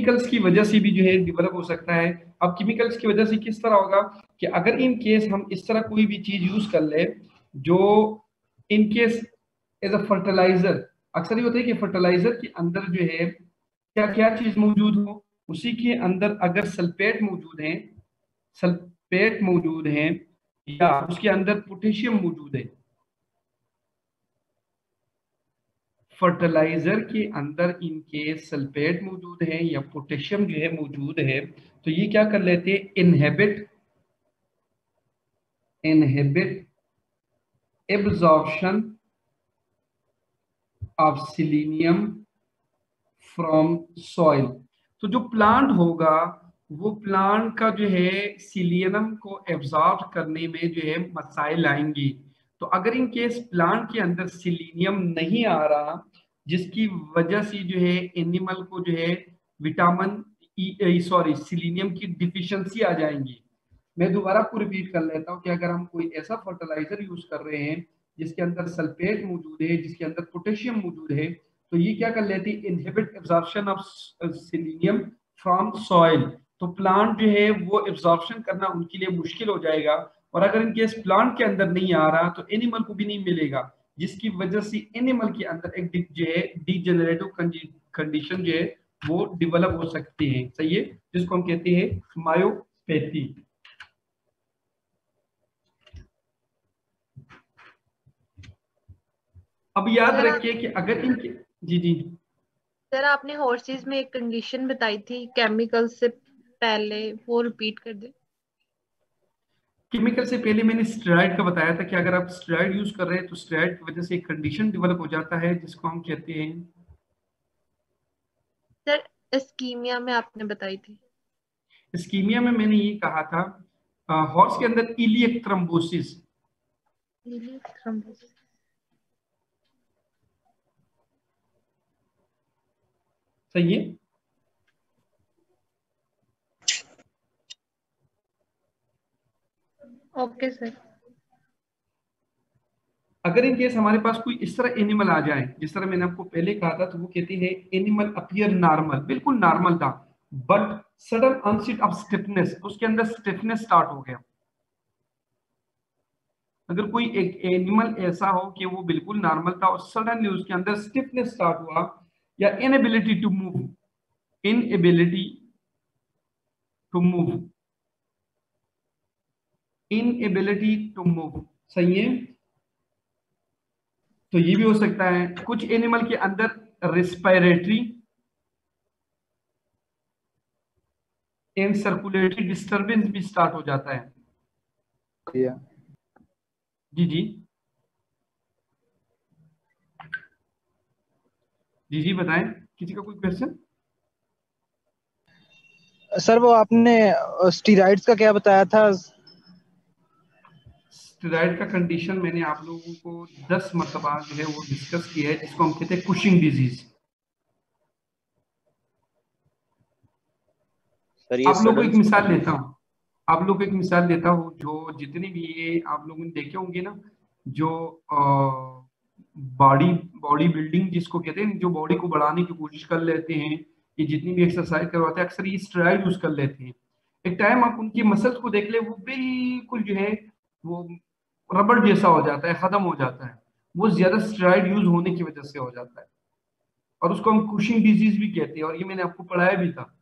Chemicals की वजह से भी जो है डेवलप हो सकता है। अब केमिकल्स की वजह से किस तरह होगा कि अगर इन केस हम इस तरह कोई भी चीज यूज कर ले जो in case as a fertilizer, अक्सर ये होता है कि फर्टिलाइजर के अंदर जो है क्या क्या चीज मौजूद हो, उसी के अंदर अगर सल्फेट मौजूद है, सल्फेट मौजूद है या उसके अंदर पोटेशियम मौजूद है, फर्टिलाइजर के अंदर इनके सल्फेट मौजूद है या पोटेशियम जो है मौजूद है, तो ये क्या कर लेते हैं, inhibit absorption of selenium from soil. तो जो प्लांट होगा वो प्लांट का जो है सिलियनम को एब्जॉर्ब करने में जो है मसाइल आएंगी। तो अगर इन केस प्लांट के अंदर सिलीनियम नहीं आ रहा, जिसकी वजह से जो है एनिमल को जो है विटामिन सिलीनियम की डिफिशियंसी आ जाएंगी। मैं दोबारा आपको रिपीट कर लेता हूँ कि अगर हम कोई ऐसा फर्टिलाइजर यूज कर रहे हैं जिसके अंदर सल्फेट मौजूद है, जिसके अंदर पोटेशियम मौजूद है, तो ये क्या कर लेती है, inhibit absorption of selenium from soil. तो प्लांट जो है वो एब्जॉर्प्शन करना उनके लिए मुश्किल हो जाएगा, और अगर इनके प्लांट के अंदर नहीं आ रहा तो एनिमल को भी नहीं मिलेगा, जिसकी वजह से एनिमल के अंदर एक जो है डीजेनरेटिव कंडीशन जो है वो डेवलप हो सकती है। सही है, जिसको हम कहते हैं मायोपैथी। अब याद रखिए कि अगर इनके, जी जी सर आपने हॉर्सेस में एक कंडीशन बताई थी केमिकल से पहले, वो रिपीट कर दे। केमिकल से पहले मैंने स्टेरॉइड का बताया था कि अगर आप स्टेरॉइड यूज कर रहे हैं तो स्टेरॉइड की वजह से एक कंडीशन डेवलप हो जाता है जिसको हम कहते हैं, सर इस्कीमिया में आपने बताई थी। इस्कीमिया में मैंने ये कहा था हॉर्स के अंदर इलियक थ्रोम्बोसिस। सही है। Okay sir. अगर इन केस हमारे पास कोई इस तरह एनिमल आ जाए, जिस तरह मैंने आपको पहले कहा था, तो वो कहती है एनिमल अपीयर नॉर्मल, बिल्कुल नॉर्मल था, but sudden onset of stiffness, उसके अंदर स्टिफनेस स्टार्ट हो गया। अगर कोई एक एनिमल ऐसा हो कि वो बिल्कुल नॉर्मल था और सडनली उसके अंदर स्टिफनेस स्टार्ट हुआ, या inability to move, inability to move, inability to move, सही है। तो ये भी हो सकता है। कुछ एनिमल के अंदर रिस्पायरेटरी एंड सर्कुलेटरी डिस्टरबेंस भी स्टार्ट हो जाता है। जी जी जी जी बताएं, किसी का कोई क्वेश्चन। सर वो आपने स्टीरॉइड्स का क्या बताया था? स्टेरॉइड का कंडीशन मैंने आप लोगों को 10 मरतबा जो है वो डिस्कस किया है, जिसको हम कहते हैं कुशिंग डिजीज। सर ये आप लोगों को एक सडन मिसाल देता हूँ, आप लोगों को एक मिसाल देता हूँ, जो जितने भी ये आप लोगों ने देखे होंगे ना, जो बॉडी बॉडी बिल्डिंग जिसको कहते हैं, जो बॉडी को बढ़ाने की कोशिश कर लेते हैं, ये जितनी भी एक्सरसाइज करवाते हैं अक्सर ये स्टेरॉइड यूज कर लेते हैं। एक टाइम आप उनकी मसल्स को देख ले, वो बिल्कुल जो है वो रबड़ जैसा हो जाता है, खत्म हो जाता है, वो ज्यादा स्टेरॉइड यूज होने की वजह से हो जाता है, और उसको हम कुशिंग डिजीज भी कहते हैं, और ये मैंने आपको पढ़ाया भी था।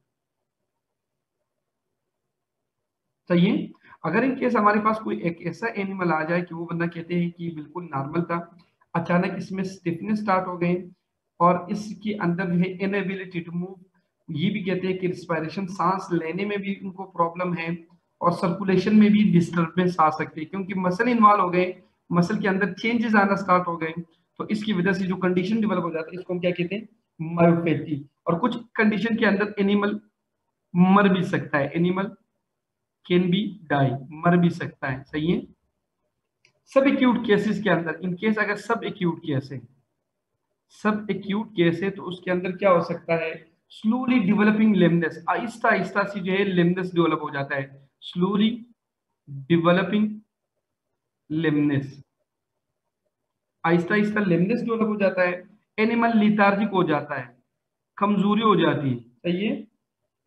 सही है। अगर इन केस हमारे पास कोई एक ऐसा एनिमल आ जाए कि वो बंदा कहते हैं कि बिल्कुल नॉर्मल था, अचानक इसमें स्टिफनेस स्टार्ट हो गए और इसके अंदर जो है इनएबिलिटी टू मूव, ये भी कहते हैं कि रिस्पायरेशन, सांस लेने में भी उनको प्रॉब्लम है, और सर्कुलेशन में भी डिस्टर्बेंस आ सकती है, क्योंकि मसल इन्वॉल्व हो गए, मसल के अंदर चेंजेस आना स्टार्ट हो गए, तो इसकी वजह से जो कंडीशन डेवलप हो जाती है इसको हम क्या कहते हैं, मायोपैथी। और कुछ कंडीशन के अंदर एनिमल मर भी सकता है, एनिमल कैन बी डाई, मर भी सकता है। सही है। सब एक्यूट केसेस के अंदर, इन केस अगर सब एक्यूट केस है, सब एक्यूट केस है, तो उसके अंदर क्या हो सकता है, slowly developing lameness, Aahista Aahista सी जो है लेमनेस डेवलप हो जाता है, slowly developing lameness, Aahista Aahista lameness develop हो जाता है, एनिमल लिथार्जिक हो जाता है, कमजोरी हो जाती है। सही है।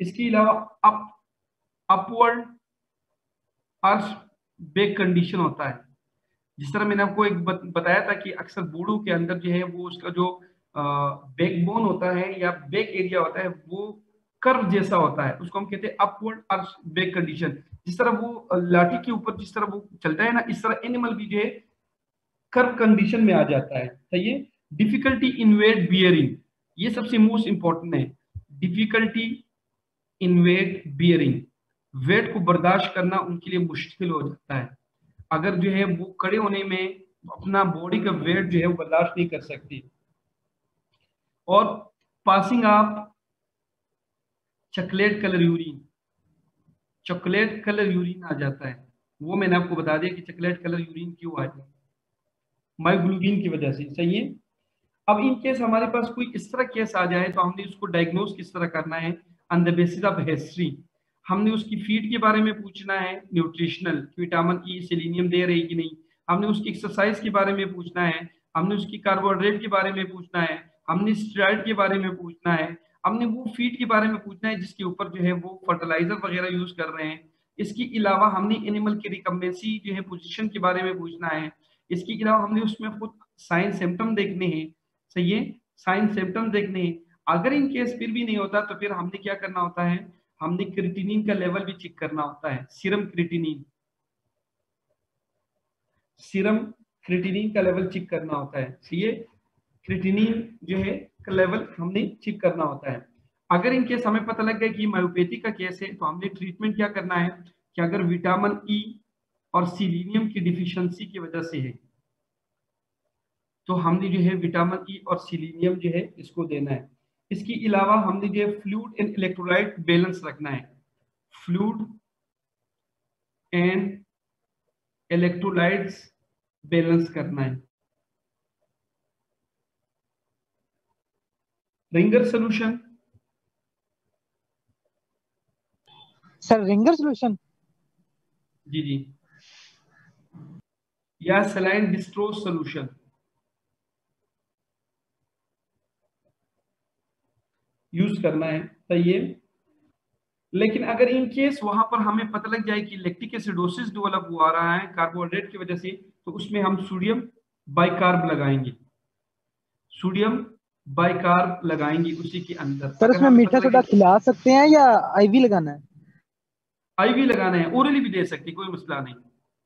इसके अलावा अपवर्ड अर्श बेक कंडीशन होता है। जिस तरह मैंने आपको एक बताया था कि अक्सर बूढ़ों के अंदर जो है वो उसका जो बैकबोन होता है या बैक एरिया होता है वो कर्व जैसा होता है, उसको हम कहते हैं अपवर्ड अर्श बेक कंडीशन। जिस तरह वो लाठी के ऊपर जिस तरह वो चलता है ना, इस तरह एनिमल भी जो है कर्व कंडीशन में आ जाता है। सही है। डिफिकल्टी इन वेट बियरिंग, ये सबसे मोस्ट इंपॉर्टेंट है। Difficulty in weight bearing, weight को बर्दाश्त करना उनके लिए मुश्किल हो जाता है। अगर जो है वो खड़े होने में अपना बॉडी का वेट जो है वो बर्दाश्त नहीं कर सकती। और passing of chocolate colour urine, chocolate colour urine आ जाता है, वो मैंने आपको बता दिया कि चॉकलेट कलर यूरिन क्यों आया, मायोग्लोबिन की वजह से। सही है। अब इन केस हमारे पास कोई इस तरह केस आ जाए तो हमने उसको डायग्नोज किस तरह करना है, on the basis of history. हमने उसकी फीड के बारे में पूछना है, न्यूट्रिशनल, विटामिन ई सेलेनियम दे रही कि नहीं। हमने उसकी एक्सरसाइज के बारे में पूछना है, हमने उसकी कार्बोहाइड्रेट के बारे में पूछना है, हमने स्टेरॉइड के बारे में पूछना है, हमने वो फीड के बारे में पूछना है जिसके ऊपर जो है वो फर्टिलाइजर वगैरह यूज कर रहे हैं। इसके अलावा हमने एनिमल की रिकम्बेंसी जो है पोजीशन के बारे में पूछना है। इसके अलावा हमने उसमें खुद साइन सिम्टम देखने हैं। सही है। साइन सिम्टम देखने हैं। अगर इन केस फिर भी नहीं होता तो फिर हमने क्या करना होता है, हमने क्रिएटिनिन का लेवल भी चेक करना होता है, सीरम क्रिएटिनिन, सीरम क्रिएटिनिन का लेवल चेक करना होता है। सही है। क्रिएटिनिन जो है का लेवल हमने चेक करना होता है। अगर इन केस हमें पता लग गया कि मायोपैथी का केस है तो हमने ट्रीटमेंट क्या करना है कि अगर विटामिन ई और सेलेनियम की डिफिशियंसी की वजह से है तो हमने जो है विटामिन ई और सेलेनियम जो है इसको देना है। इसके अलावा हमने जो है फ्लूइड एंड इलेक्ट्रोलाइट बैलेंस रखना है, फ्लूइड एंड इलेक्ट्रोलाइट्स बैलेंस करना है। Ringer solution, sir Ringer solution, जी जी, या सलाइन डिस्ट्रोज सोल्यूशन यूज करना है। सही है। लेकिन अगर इन केस वहां पर हमें पता लग जाए कि लैक्टिक एसिडोसिस डेवलप हुआ रहा है कार्बोहाइड्रेट की वजह से, तो उसमें हम सोडियम बाइकार्ब लगाएंगे, सोडियम बाइकार्ब लगाएंगे उसी के अंदर। सर अगर उसमें हमें मीठा पता सोडा लगे खिला सकते हैं या आईवी लगाना है? आईवी लगाना है, ओरली भी दे सकते, कोई मसला नहीं।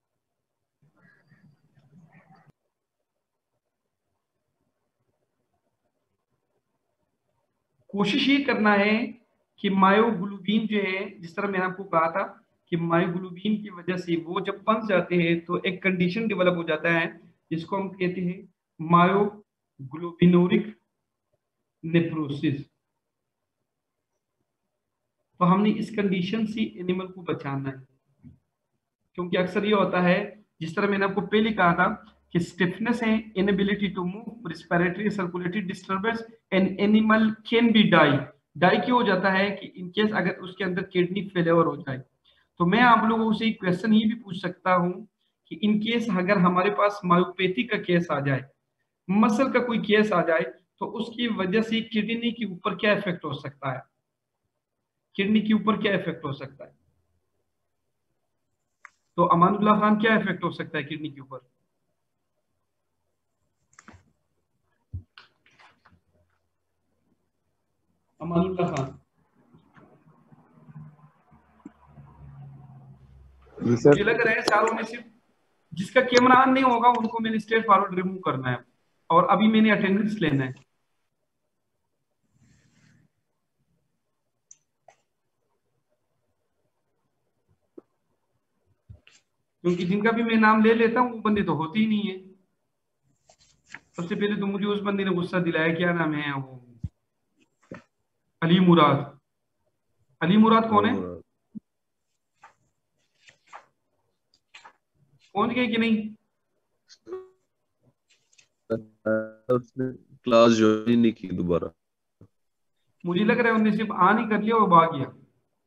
कोशिश ये करना है कि मायोग्लोबिन जो है, जिस तरह मैंने आपको कहा था कि मायोग्लोबिन की वजह से वो जब फंस जाते हैं तो एक कंडीशन डेवलप हो जाता है जिसको हम कहते हैं मायोग्लोबिनोरिक नेफ्रोसिस। तो हमने इस कंडीशन से एनिमल को बचाना है, क्योंकि अक्सर ये होता है जिस तरह मैंने आपको पहले कहा था कि स्टिफनेस है, inability to move, respiratory circulatory disturbance, and animal can be die. Die क्यों हो जाता है कि इन केस अगर उसके अंदर किडनी फेलियर हो जाए। तो मैं आप लोगों से एक क्वेश्चन ये भी पूछ सकता हूँ कि इन केस अगर हमारे पास मायोपैथी का केस आ जाए, मसल का कोई केस आ जाए, तो उसकी वजह से किडनी के ऊपर क्या इफेक्ट हो सकता है, किडनी के ऊपर क्या इफेक्ट हो सकता है। तो अमानुल्लाह खान, क्या इफेक्ट हो सकता है किडनी के ऊपर? अमानुल्लाह खान, मुझे लग रहा है चारों में से जिसका कैमरा ऑन नहीं होगा उनको मैंने स्ट्रेट फॉरवर्ड रिमूव करना है और अभी मैंने अटेंडेंस लेना है। क्योंकि जिनका भी मैं नाम ले लेता हूँ वो बंदे तो होते ही नहीं है। सबसे पहले तो मुझे उस बंदे ने गुस्सा दिलाया, क्या नाम है वो, अली मुराद। अली मुराद कौन है, पहुंच गए कि नहीं? उसने क्लास ज्वाइन नहीं की दोबारा। मुझे लग रहा है उन्होंने सिर्फ ऑन ही कर लिया और भाग गया।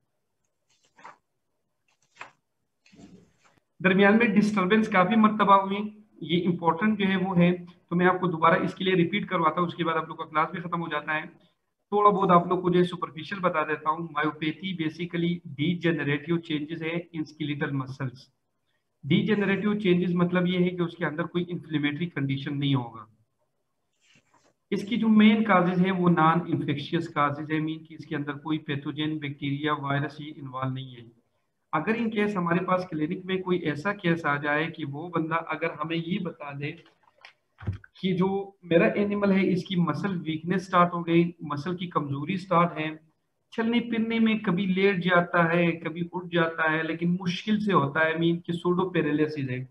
दरमियान में डिस्टरबेंस काफी मरतबा हुई, ये इंपॉर्टेंट जो है वो है, तो मैं आपको दोबारा इसके लिए रिपीट करवाता हूँ, उसके बाद आप लोग का क्लास भी खत्म हो जाता है। थोड़ा बहुत आप लोग को जो सुपरफिशियल बता देता हूँ। मायोपैथी बेसिकली डीजेनरेटिव चेंजेस है in skeletal muscles. Degenerative changes मतलब ये है कि उसके अंदर कोई इन्फ्लेमेटरी कंडीशन नहीं होगा। इसकी जो मेन काजेज है वो नॉन इन्फेक्शियस काजेज है, मीन कि इसके अंदर कोई पैथोजन बैक्टीरिया वायरस ये इन्वॉल्व नहीं है। अगर इन केस हमारे पास क्लिनिक में कोई ऐसा केस आ जाए कि वो बंदा अगर हमें ये बता दे कि जो मेरा एनिमल है इसकी मसल वीकनेस स्टार्ट हो गई, मसल की कमजोरी स्टार्ट है, चलने फिरने में कभी लेट जाता है कभी उठ जाता है लेकिन मुश्किल से होता है, मीन कि सूडो पैरालिसिस है।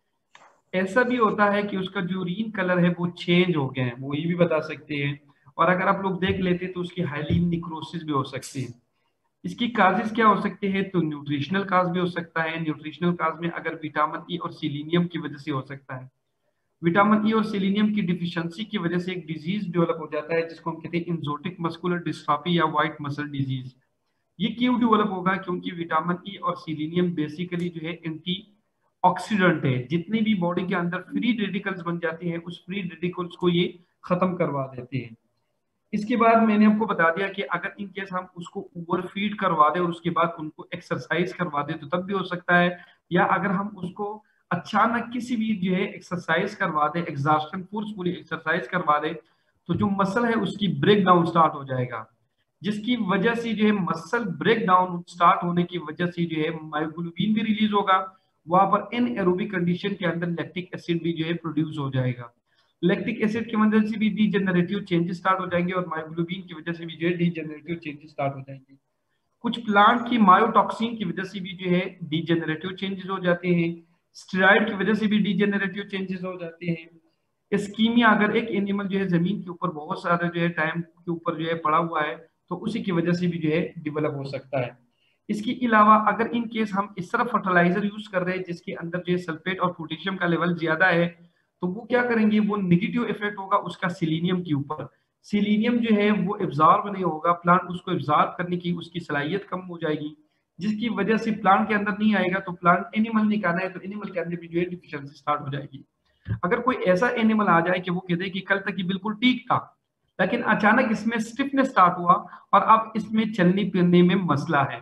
ऐसा भी होता है कि उसका जो यूरिन कलर है वो चेंज हो गए हैं, वो ये भी बता सकते हैं। और अगर आप लोग देख लेते तो उसकी हाइलीन निक्रोसिस भी हो सकती है। इसकी काजेस क्या हो सकते हैं, तो न्यूट्रिशनल काज भी हो सकता है। न्यूट्रिशनल काज में अगर विटामिन ई और सिलीनियम की वजह से हो सकता है। विटामिन ई और सेलेनियम की डिफिशियंसी की वजह से एक डिजीज डेवलप हो जाता है जिसको हम कहते हैं इंजोटिक मस्कुलर डिस्ट्रॉफी या व्हाइट मसल डिजीज। ये क्यों डेवलप होगा, क्योंकि विटामिन ई और सेलेनियम बेसिकली जो है एंटी ऑक्सीडेंट है। जितने भी बॉडी के अंदर फ्री रेडिकल्स बन जाते हैं उस फ्री रेडिकल्स को ये खत्म करवा देते हैं। इसके बाद मैंने आपको बता दिया कि अगर इन केस हम उसको ओवरफीड करवा दें और उसके बाद उनको एक्सरसाइज करवा दें तो तब भी हो सकता है, या अगर हम उसको अचानक किसी भी जो है एक्सरसाइज करवा दें, एग्जॉस्शन फोर्सफुली एक्सरसाइज करवा दें, तो जो मसल है उसकी ब्रेक डाउन स्टार्ट हो जाएगा, जिसकी वजह से जो है मसल ब्रेक डाउन स्टार्ट होने की वजह से जो है मायोग्लोबिन भी रिलीज होगा। वहां पर एनएरोबिक कंडीशन के अंदर लैक्टिक एसिड भी जो है प्रोड्यूस हो जाएगा। लैक्टिक एसिड की वजह से भी डीजेनरेटिव चेंजेस स्टार्ट हो जाएंगे और मायोग्लोबिन की वजह से भी जो है डीजेनरेटिव चेंजेस स्टार्ट हो जाएंगे। कुछ प्लांट की मायोटॉक्सिन की वजह से भी जो है डीजेनरेटिव चेंजेस हो जाते हैं। स्टेरॉइड की वजह से भी डीजेनरेटिव चेंजेस हो जाते हैं। इस्कीमिया, अगर एक एनिमल जो है जमीन के ऊपर बहुत सारा जो है टाइम के ऊपर जो है पड़ा हुआ है तो उसी की वजह से भी जो है डेवलप हो सकता है। इसके अलावा अगर इन केस हम इस तरह फर्टिलाइजर यूज कर रहे हैं जिसके अंदर जो है सल्फेट और पोटेशियम का लेवल ज्यादा है, तो वो क्या करेंगे, वो निगेटिव इफेक्ट होगा उसका सिलीनियम के ऊपर। सिलीनियम जो है वो एब्जॉर्ब नहीं होगा, प्लांट उसको एब्जॉर्ब करने की उसकी सलाहियत कम हो जाएगी, जिसकी वजह से प्लांट के अंदर नहीं आएगा तो प्लांट एनिमल नहीं खाना है तो एनिमल के अंदर भी जो है डिफिशियंसी स्टार्ट हो जाएगी। अगर कोई ऐसा एनिमल आ जाए कि वो कहते हैं कि कल तक ये बिल्कुल ठीक था लेकिन अचानक इसमें स्टिफनेस स्टार्ट हुआ और अब इसमें चलने फिरने में मसला है,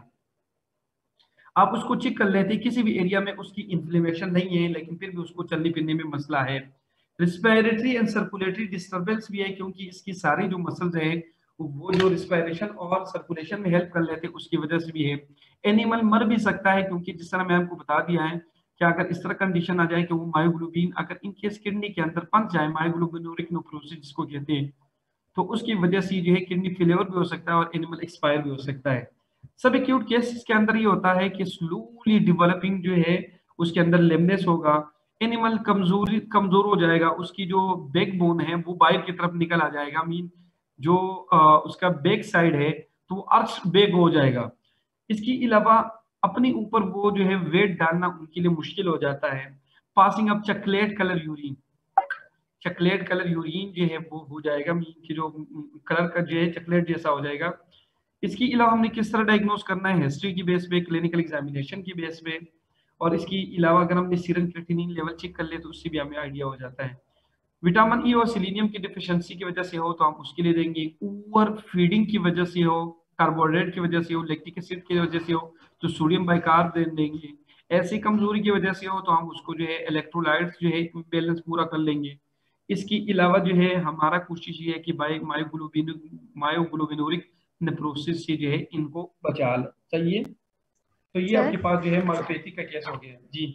आप उसको चेक कर लेते हैं किसी भी एरिया में उसकी इन्फ्लेमेशन नहीं है लेकिन फिर भी उसको चलने फिरने में मसला है। रिस्पिरेटरी एंड सर्कुलेटरी डिस्टर्बेंस भी है क्योंकि इसकी सारी जो मसल्स है वो जो रिस्पिरेशन और सर्कुलेशन में हेल्प कर लेते हैं उसकी वजह से भी है। एनिमल मर भी सकता है क्योंकि जिस तरह मैं आपको बता दिया है कि अगर इस तरह कंडीशन आ जाए कि वो मायोग्लोबिन अगर इनकेस किडनी के अंदर फंस जाए, मायोग्लोबिनूरिक नेफ्रोसिस जिसको कहते हैं, तो उसकी वजह से जो है किडनी फेलियर भी हो सकता है और एनिमल एक्सपायर भी हो सकता है। सब एक्यूट केसेस के अंदर ये होता है कि स्लोली डेवलपिंग जो है उसके अंदर लेमनेस होगा, एनिमल कमजोर हो जाएगा, उसकी जो बैक बोन है वो बाहर की तरफ निकल आ जाएगा, मीन जो उसका बैक साइड है तो वो अर्च बैक हो जाएगा। इसके अलावा अपने ऊपर वो जो है वेट डालना उनके लिए मुश्किल हो जाता है। Passing up chocolate colour urine, chocolate colour urine जो है वो हो जाएगा, मीन की जो कलर का जो है चॉकलेट जैसा हो जाएगा। इसके अलावा हमने किस तरह डायग्नोस करना है, हिस्ट्री की बेस पे, क्लिनिकल एग्जामिनेशन की बेस पे, और इसके अलावा अगर हमने सीरम क्रिएटिनिन लेवल चेक कर ले तो उससे भी हमें आइडिया हो जाता है। विटामिन ई और सेलेनियम की डिफिशियंसी की वजह से हो तो हम उसके लिए देंगे, ओवर फीडिंग की वजह से हो, कार्बोहाइड्रेट की वजह से हो, लैक्टिक एसिड की वजह से हो तो सोडियम बाइकार्ब दे देंगे। ऐसी कमजोरी की वजह से हो तो हम उसको जो है इलेक्ट्रोलाइट्स जो है बैलेंस पूरा कर लेंगे। इसके अलावा जो है हमारा कोशिश ये है कि मायोग्लोबिनूरिक नेफ्रोसिस से जो है इनको बचा ले। चाहिए तो ये आपके सर पास जो है मायोपैथी का केस हो गया जी।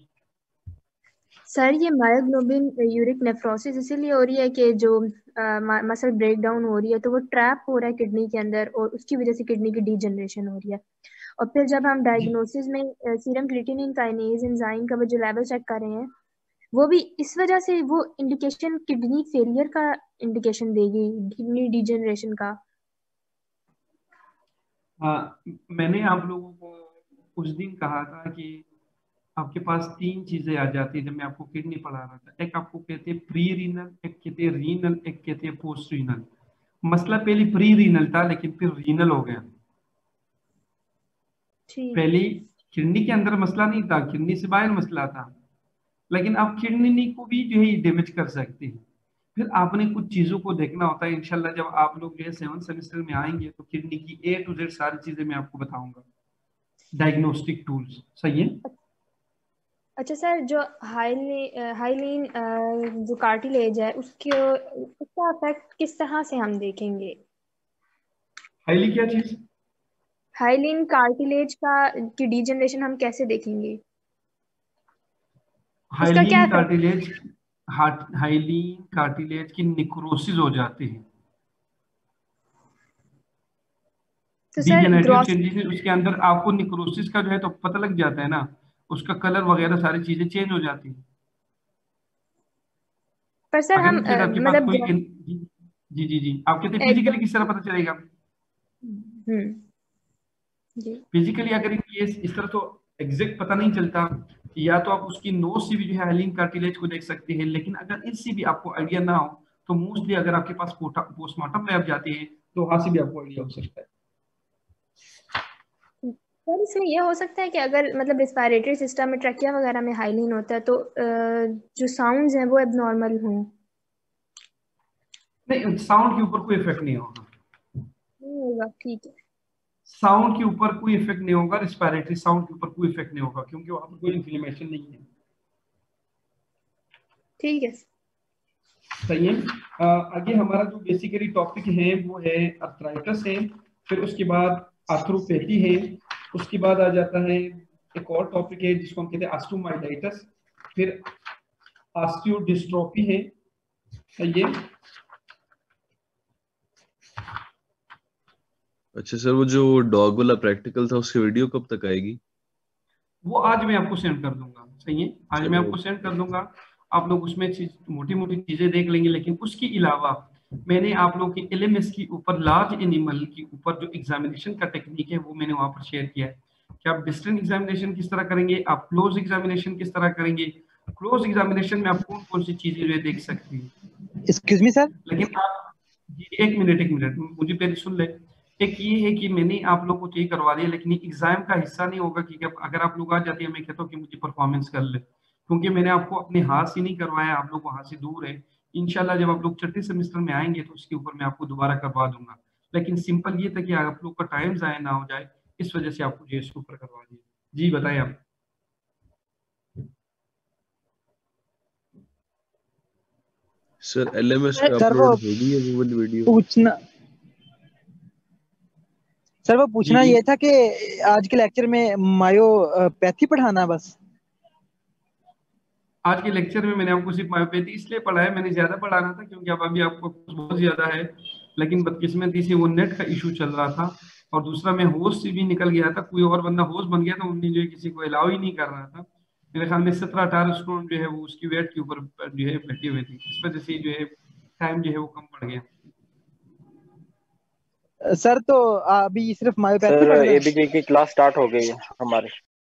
सर ये मायोग्लोबिन यूरिक नेफ्रोसिस इसीलिए हो रही है कि जो मसल ब्रेक डाउन हो रही है तो वो ट्रैप हो रहा है किडनी के अंदर और उसकी वजह से किडनी की डीजनरेशन हो रही है। और फिर जब हम जी डायग्नोसिस में सीरम क्रिएटिनिन काइनेज एंजाइम का वो जो लेवल चेक कर रहे हैं वो भी इस वजह से वो इंडिकेशन किडनी फेलियर का इंडिकेशन देगी, किडनी डीजनरेशन का। हाँ, मैंने आप लोगों को उस दिन कहा था कि आपके पास तीन चीजें आ जाती है जब मैं आपको किडनी पढ़ा रहा था। एक आपको कहते हैं प्री रीनल, एक कहते हैं रीनल, एक कहते हैं पोस्ट रीनल। मसला पहले प्री रीनल था लेकिन फिर रीनल हो गया। ठीक। पहले किडनी के अंदर मसला नहीं था, किडनी से बाहर मसला था, लेकिन आप किडनी को भी जो है डैमेज कर सकते हैं। फिर आपने कुछ चीजों को देखना होता है। इंशाल्लाह जब आप लोग जो है 7th सेमेस्टर में आएंगे तो किडनी की A to Z सारी चीजें मैं आपको बताऊंगा, डायग्नोस्टिक टूल्स। सही है। अच्छा सर, जो हाइलीन जो कार्टिलेज है उसके उसका इफेक्ट किस तरह से हम देखेंगे? हाईली क्या चीज? हाइलीन कार्टिलेज का की डीजनरेशन हम कैसे देखेंगे? उसका क्या hyaline effect? Cartilage, hyaline cartilage की निक्रोसिस हो जाती है, तो सर डीजेनरेटिव ग्रॉस चेंजेस है उसके अंदर। आपको निक्रोसिस का जो है तो पता लग जाता है ना, उसका कलर वगैरह सारी चीजें चेंज हो जाती है। पर सर अगर हम इन केस आपके पास मतलब कोई जी जी जी जी, आप कहते हैं फिजिकली एकदम। किस तरह पता चलेगा? जी। फिजिकली अगर इन केस इस तरह तो एग्जैक्ट पता नहीं चलता, या तो आप उसकी नोज से भी जो है हाइलीन कार्टिलेज को देख सकते हैं। लेकिन अगर इससे भी आपको आइडिया ना हो तो मोस्टली अगर आपके पास पोस्टमार्टम में आप जाते हैं तो वहां से भी आपको आइडिया हो सकता है। सर इसमें यह हो सकता है कि अगर मतलब रिस्पायरेटरी सिस्टम में ट्रकिया वगैरह में हाइलीन होता है तो जो साउंड्स हैं वो एबनॉर्मल हों? नहीं, साउंड के ऊपर कोई इफेक्ट नहीं होगा। नहीं होगा, ठीक है। साउंड के ऊपर कोई इफेक्ट नहीं होगा, रिस्पायरेटरी साउंड के ऊपर कोई इफेक्ट नहीं होगा, क्योंकि वहां पर कोई इन्फ्लेमेशन नहीं है। ठीक है। सही है। आगे हमारा जो बेसिकली टॉपिक है वो है अर्थराइटिस है, फिर उसके बाद आर्थ्रोपैथी है, उसके बाद आ जाता है एक और टॉपिक है जिसको हम कहते हैं ऑस्टियोमाइलाइटिस, फिर ऑस्टियोडिस्ट्रोफी है। सही है। अच्छा सर, वो जो डॉग वाला प्रैक्टिकल था उसकी वीडियो कब तक आएगी? वो आज मैं आपको सेंड कर दूंगा। सही है, आज मैं चलो। आपको सेंड कर दूंगा। आप लोग उसमें मोटी मोटी चीजें देख लेंगे। लेकिन उसके अलावा मैंने आप लोगों के एलएमएस के ऊपर लार्ज एनिमल के ऊपर जो एग्जामिनेशन का टेक्निक है वो मैंने वहां पर शेयर किया है कि आप डिस्टेंस एग्जामिनेशन किस तरह करेंगे, आप क्लोज एग्जामिनेशन किस तरह करेंगे। क्लोज एग्जामिनेशन में आप कौन कौन सी चीजें जो है देख सकते हैं। Excuse me sir. लेकिन आप जी, एक मिनट मुझे पहले सुन ले। एक ये है कि मैंने आप लोगों को ये करवा दिया, लेकिन ये एग्जाम का हिस्सा नहीं होगा कि अगर आप लोग आ जाते हैं मैं कहता हूँ कि मुझे परफॉर्मेंस कर ले, क्योंकि मैंने आपको अपने हाथ से नहीं करवाया, आप लोग वहां से दूर है। इंशाल्लाह जब आप लोग छठे सेमेस्टर में आएंगे तो उसके ऊपर मैं आपको दोबारा करवा दूंगा। लेकिन सिंपल ये था कि आप लोग का टाइम जाया ना हो जाए, इस वजह से आपको जो इसके ऊपर करवा दिया। जी बताएं आप। सर एलएमएस पे सर अपलोड होगी ये वो वाली वीडियो? पूछना वो जी पूछना जी, ये था कि आज के लेक्चर में मायोपैथी पढ़ाना बस। आज के लेक्चर में मैंने आपको सिर्फ मायोपैथी इसलिए पढ़ा है, मैंने ज्यादा पढ़ाना था क्योंकि अब अभी आपको बहुत ज्यादा है। लेकिन बदकिस्मती से वो नेट का इशू चल रहा था, और दूसरा मैं होस्ट से भी निकल गया था, कोई और बंदा होस्ट बन गया था, उन्होंने जो है किसी को अलाउ ही नहीं कर रहा था। मेरे ख्याल में 17-18 स्टूडेंट जो है वो उसकी वेट के ऊपर जो है बैठे हुए थे, इस वजह से जो है टाइम जो है वो कम पड़ गया। सर तो अभी सिर्फ मायोपैथी सर पढ़ना है? एबीजे की क्लास स्टार्ट हो गई है हमारी।